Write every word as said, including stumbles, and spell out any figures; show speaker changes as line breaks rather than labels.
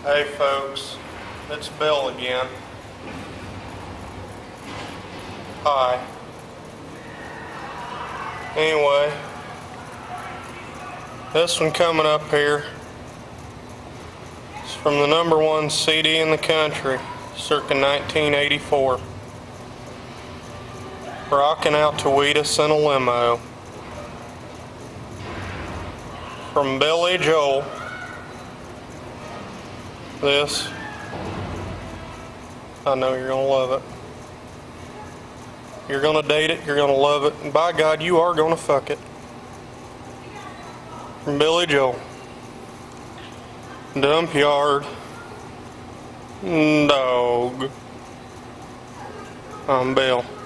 Hey folks, it's Bill again. Hi. Anyway, this one coming up here is from the number one C D in the country, circa nineteen eighty-four. Rocking out to Wheatus in a limo. From Billy Joel. This, I know you're gonna love it. You're gonna date it, you're gonna love it, and by God, you are gonna fuck it. From Billy Joel. Dumpyard Dog. I'm Bill.